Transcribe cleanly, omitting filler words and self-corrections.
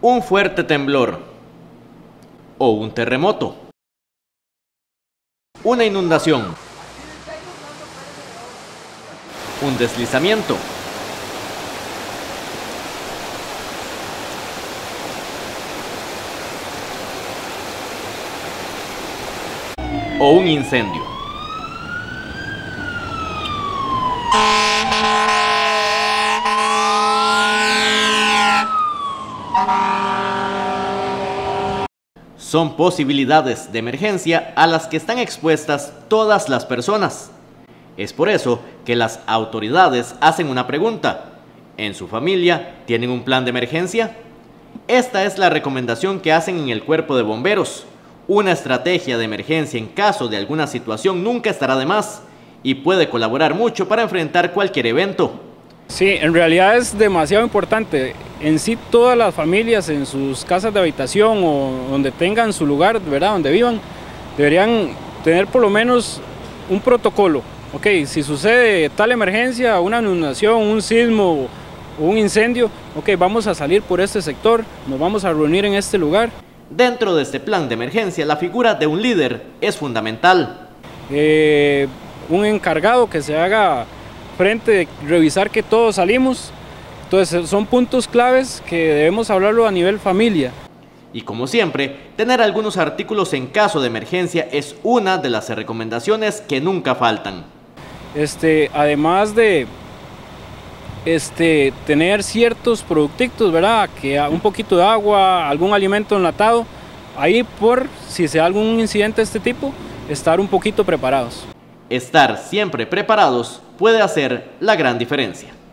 un fuerte temblor o un terremoto, una inundación, un deslizamiento, o un incendio. Son posibilidades de emergencia a las que están expuestas todas las personas. Es por eso que las autoridades hacen una pregunta. ¿En su familia tienen un plan de emergencia? Esta es la recomendación que hacen en el Cuerpo de Bomberos. Una estrategia de emergencia en caso de alguna situación nunca estará de más y puede colaborar mucho para enfrentar cualquier evento. Sí, en realidad es demasiado importante. En sí, todas las familias en sus casas de habitación o donde tengan su lugar, ¿verdad?, donde vivan, deberían tener por lo menos un protocolo. Ok, si sucede tal emergencia, una inundación, un sismo o un incendio, ok, vamos a salir por este sector, nos vamos a reunir en este lugar. Dentro de este plan de emergencia, la figura de un líder es fundamental. Un encargado que se haga frente de revisar que todos salimos. Entonces son puntos claves que debemos hablarlo a nivel familia. Y como siempre, tener algunos artículos en caso de emergencia es una de las recomendaciones que nunca faltan. Además de tener ciertos productitos, ¿verdad?, que un poquito de agua, algún alimento enlatado, ahí por si se da algún incidente de este tipo, estar un poquito preparados. Estar siempre preparados puede hacer la gran diferencia.